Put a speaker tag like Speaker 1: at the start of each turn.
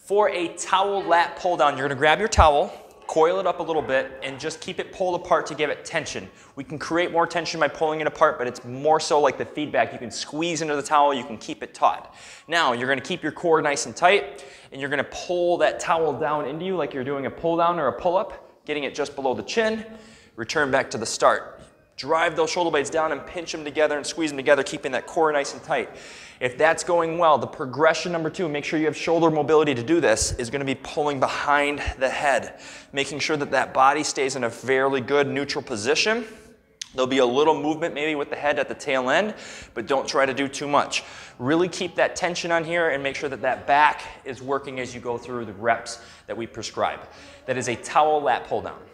Speaker 1: For a towel lat pull down, you're gonna grab your towel, coil it up a little bit, and just keep it pulled apart to give it tension. We can create more tension by pulling it apart, but it's more so like the feedback. You can squeeze into the towel, you can keep it taut. Now, you're gonna keep your core nice and tight, and you're gonna pull that towel down into you like you're doing a pull down or a pull up, getting it just below the chin, return back to the start. Drive those shoulder blades down and pinch them together and squeeze them together, keeping that core nice and tight. If that's going well, the progression number 2, make sure you have shoulder mobility to do this, is going to be pulling behind the head, making sure that that body stays in a fairly good neutral position. There'll be a little movement maybe with the head at the tail end, but don't try to do too much. Really keep that tension on here and make sure that that back is working as you go through the reps that we prescribe. That is a towel lat pull down.